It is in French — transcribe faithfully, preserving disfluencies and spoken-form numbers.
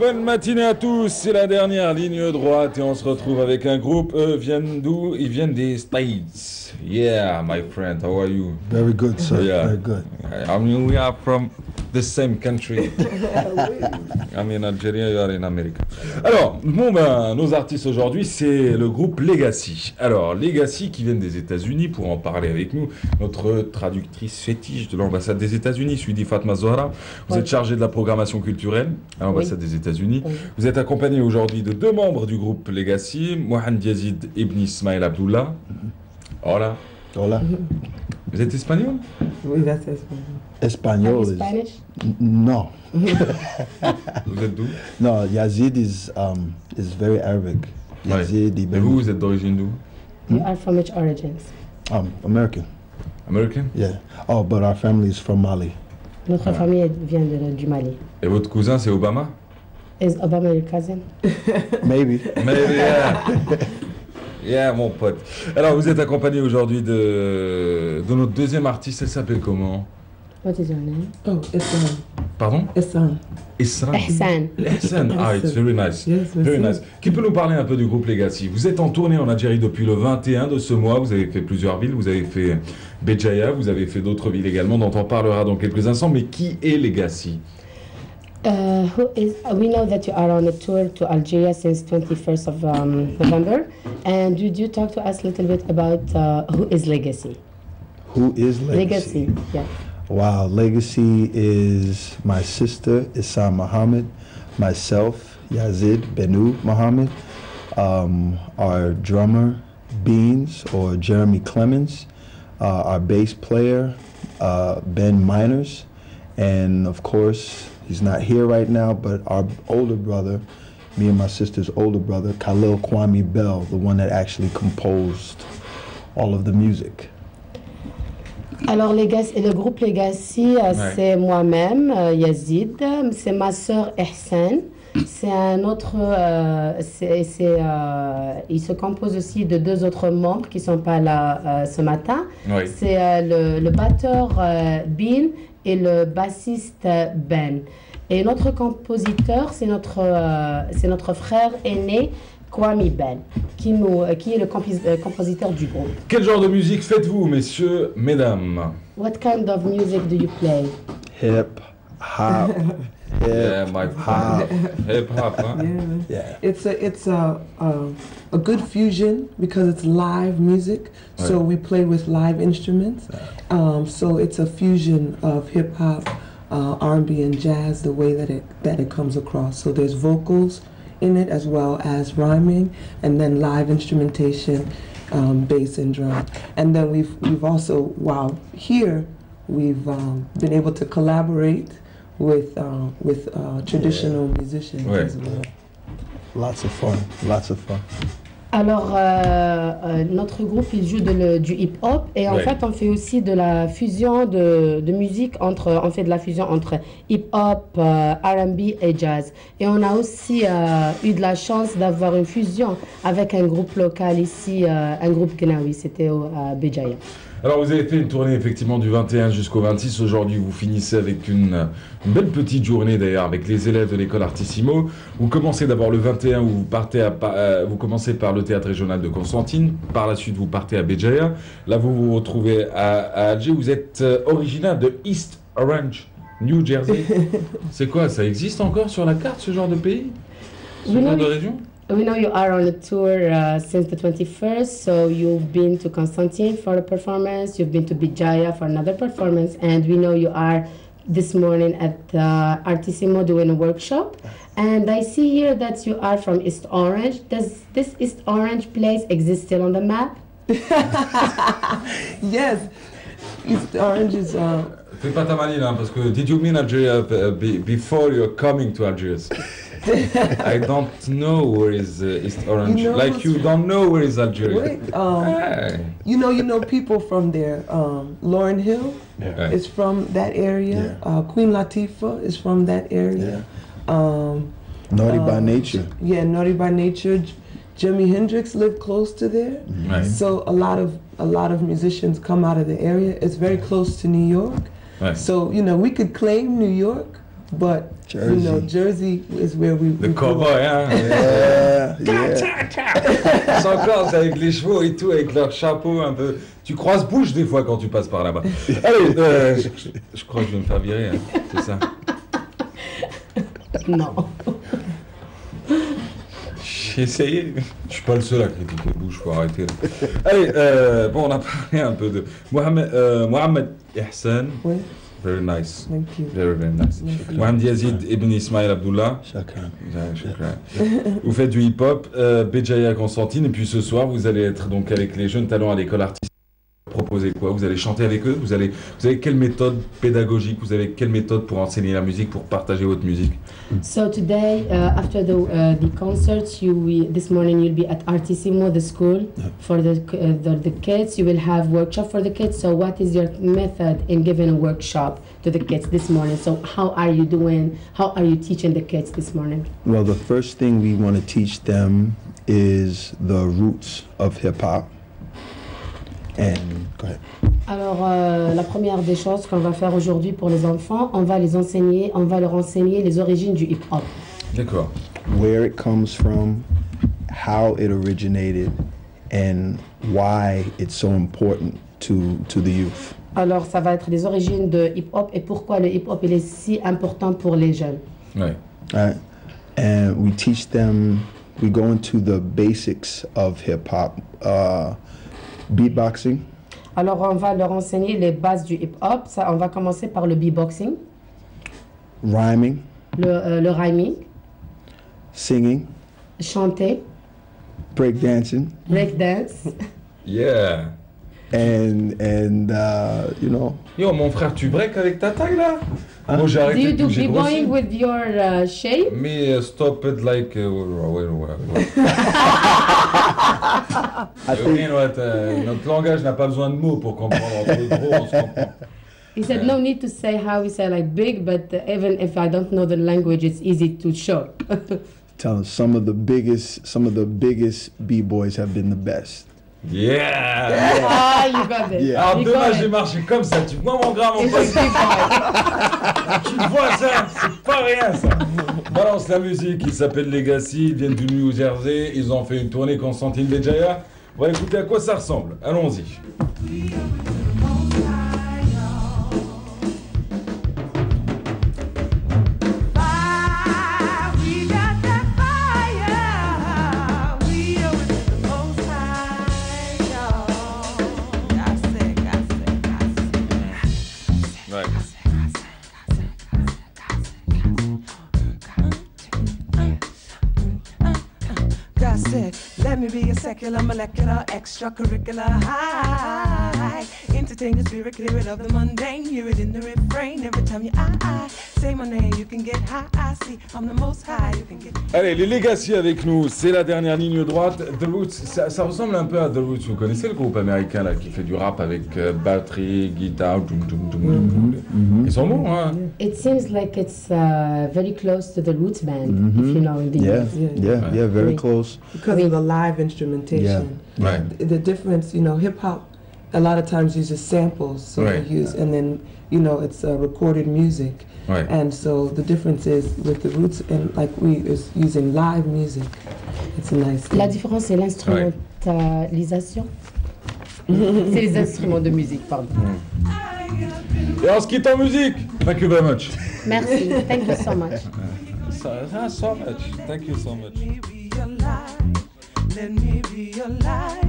Bonne matinée à tous, c'est la dernière ligne droite et on se retrouve avec un groupe. Eux viennent d'où? Ils viennent des States. Yeah, my friend, how are you? Very good, sir. Yeah. Very good. I mean, we are from the same country. I'm in Algeria, you are in America. Alors, bon ben, nos artistes aujourd'hui, c'est le groupe Legacy. Alors, Legacy qui viennent des États-Unis pour en parler avec nous. Notre traductrice fétiche de l'ambassade des États-Unis, Suidi Fatma Zohra. Vous Oui. êtes chargée de la programmation culturelle à l'ambassade Oui. des États-Unis. Oui. Vous êtes accompagné aujourd'hui de deux membres du groupe Legacy, Mohamed Yazid Ibn Ismail Abdullah. Hola. Hola. Vous êtes espagnol? Oui, là, c'est espagnol. Espanol Are you is Spanish? N- no, Vous êtes d'où? no. Yazid is um is very Arabic. Ouais. Yazid Et ibn vous, vous êtes d'origine d'où? You are from which origins? um American. American? Yeah. Oh, but our family is from Mali. Notre famille vient de- du Mali. Et votre cousin, c'est Obama? Is Obama your cousin? Maybe. Mais yeah. Yeah, mon pote. Alors, vous êtes accompagné aujourd'hui de, de notre deuxième artiste. Elle s'appelle comment? What is your name? Oh, Islam. Pardon? Islam. Isra. Ehsan. Ehsan. Ah, it's very nice. Yes, Very merci. nice. Qui peut nous parler un peu du groupe Legacy? Vous êtes en tournée en Algérie depuis le vingt et un de ce mois. Vous avez fait plusieurs villes. Vous avez fait Béjaïa. Vous avez fait d'autres villes également dont on parlera dans quelques instants. Mais qui est Legacy? Uh, who is? Uh, we know that you are on a tour to Algeria since twenty-first of um, November, and would you talk to us a little bit about uh, who is Legacy? Who is Legacy? Legacy, yeah. Wow, Legacy is my sister Issa Muhammad, myself Yazid Benu Muhammad, um, our drummer Beans or Jeremy Clemens, uh, our bass player uh, Ben Miners, and of course he's not here right now, but our older brother, me and my sister's older brother Khalil Kwame Bell, the one that actually composed all of the music. Alors Legacy, le groupe Legacy, euh, c'est moi-même, euh, Yazid, c'est ma sœur Ehsan, c'est un autre, euh, c'est, c'est, euh, il se compose aussi de deux autres membres qui sont pas là euh, ce matin. Oui. C'est euh, le, le batteur euh, Bin et le bassiste euh, Ben. Et notre compositeur, c'est notre, euh, c'est notre frère aîné Kwame Ben, qui, nous, euh, qui est le compis- euh, compositeur du groupe. Quel genre de musique faites-vous, messieurs, mesdames? What kind of music do you play? Hip hop. Yeah, Hip my hop. Hip hop, huh? Yeah. Yeah. It's a it's a, a a good fusion because it's live music. So Right. we play with live instruments. Um, so it's a fusion of hip hop, uh, R and B, and jazz. The way that it that it comes across. So there's vocals in it as well as rhyming, and then live instrumentation, um, bass and drum. And then we've we've also while here we've um, been able to collaborate with uh, with uh, traditional musicians Ouais. as well. Lots of fun. Lots of fun. Alors, euh, euh, notre groupe, il joue de le- du hip-hop et en Ouais. fait, on fait aussi de la fusion de, de musique entre, on fait de la fusion entre hip-hop, euh, R and B et jazz. Et on a aussi euh, eu de la chance d'avoir une fusion avec un groupe local ici, euh, un groupe Gnawi, c'était au- à Béjaïa. Alors, vous avez fait une tournée effectivement du vingt et un jusqu'au vingt-six. Aujourd'hui, vous finissez avec une, une belle petite journée d'ailleurs avec les élèves de l'école Artissimo. Vous commencez d'abord le vingt et un où vous partez à, Pa- euh, vous commencez par le théâtre régional de Constantine. Par la suite, vous partez à Béjaïa. Là, vous vous retrouvez à, à Alger. Vous êtes euh, originaire de East Orange, New Jersey. C'est quoi? Ça existe encore sur la carte ce genre de pays? Ce Oui, genre oui. de région? We know you are on a tour uh, since the twenty-first, so you've been to Constantine for a performance, you've been to Bijaya for another performance, and we know you are this morning at uh, Artissimo doing a workshop. And I see here that you are from East Orange. Does this East Orange place exist still on the map? Yes, East Orange is. Uh, Fais pas ta maline, hein, parce que did you mean Algeria uh, be, before you're coming to Algiers? I don't know where is uh, East Orange. You know like what's- you don't know where is Algeria. wait, um, Hey. you know, you know people from there. Um, Lauren Hill Yeah. is from that area. Uh, Queen Latifah is from that area. Um, Naughty by uh, nature. Yeah, Naughty by Nature. J- Jimi Hendrix lived close to there. Ouais. So a lot of a lot of musicians come out of the area. It's very close to New York. Ouais. So you know we could claim New York, but Jersey. you know, Jersey is where we. Le we grew cowboy, up. hein. Yeah, yeah. Sans corse avec les chevaux et tout, avec leur chapeau un peu. Tu croises bouche des fois quand tu passes par là-bas. Allez, euh, je, je crois que je vais me faire virer, hein. C'est ça. Non. J'ai essayé. Je suis pas le seul à critiquer bouche, faut arrêter. Là. Allez, euh, bon, on a parlé un peu de Mohamed, euh, Mohamed Ihsan. Oui, Very nice. thank you. Very, very nice. Mohamed Yazid Ibn Ismail Abdullah. Shukran. Ouais, shukran. Vous faites du hip-hop, euh, Béjaïa Constantine, et puis ce soir, vous allez être donc avec les jeunes talents à l'école artistique. Proposer quoi? Vous allez chanter avec eux? Vous allez, vous avez quelle méthode pédagogique? Vous avez quelle méthode pour enseigner la musique, pour partager votre musique? So today, uh, after the uh, the concerts, you will, this morning you'll be at Artissimo, the school, for the, uh, the the kids. You will have workshop for the kids. So what is your method in giving a workshop to the kids this morning? So how are you doing? How are you teaching the kids this morning? Well, the first thing we want to teach them is the roots of hip hop. And go ahead. Alors, euh, la première des choses qu'on va faire aujourd'hui pour les enfants, on va les enseigner, on va leur enseigner les origines du hip-hop. D'accord. Where it comes from, how it originated, and why it's so important to to the youth. Alors, ça va être les origines de hip-hop et pourquoi le hip-hop il est si important pour les jeunes. Ouais. Right? And we teach them, we go into the basics of hip hop, uh, beatboxing, Alors, on va leur enseigner les bases du hip-hop. Ça, on va commencer par le beatboxing, rhyming, le, euh, le rhyming, singing, chanter, breakdancing, breakdance. Yeah. and and uh, you know, Yo, mon frère, tu break avec ta taille là? Moi, j'ai Do arrêté you de do j'ai grossi. b-boying with your uh, shape? Mais uh, stop it like. Uh, wait, wait, wait. I think You know what, uh, notre langage n'a pas besoin de mots pour comprendre. Entre gros, on se comprend. He said no need to say how we say like big, but uh, even if I don't know the language, it's easy to show. tell us some of the biggest, some of the biggest b-boys have been the best. Yeah! Ah, you got it. Yeah. Alors You demain, got j'ai it. marché comme ça. Tu vois mon grand, mon It's pote? a big boy. Tu vois ça? C'est pas rien ça. Balance la musique, ils s'appellent Legacy, ils viennent du New Jersey, ils ont fait une tournée Constantine Béjaïa. On va écouter à quoi ça ressemble. Allons-y. Ouais. God said, let me be a secular, molecular, extracurricular high. Entertain the spirit, clear it of the mundane. Hear it in the refrain every time you I, I say my name. You can get high, I see. I'm the most high. You can get. Allez, les Legacy avec nous, c'est la dernière ligne droite. The Roots, ça, ça ressemble un peu à The Roots. Vous connaissez le groupe américain là qui fait du rap avec euh, batterie, guitare, toum, toum, toum, toum, toum. Ils sont bons, hein? It seems like it's uh, very close to the Roots band, if you know in the Yeah, U S. Yeah. yeah, yeah, very Right. close. Because of the live instrumentation. Ouais. The, the difference, you know, hip hop a lot of times uses samples, so Right. they use, and then, you know, it's uh, recorded music. Ouais. And so the difference is with the Roots and like we is using live music. It's a nice thing. La différence, c'est l'instrumentalisation. C'est les instruments de musique, pardon. Et on se quitte en musique. Thank you very much. Merci. Thank you so much. So, so much. Thank you so much. Let me realize. Let me realize.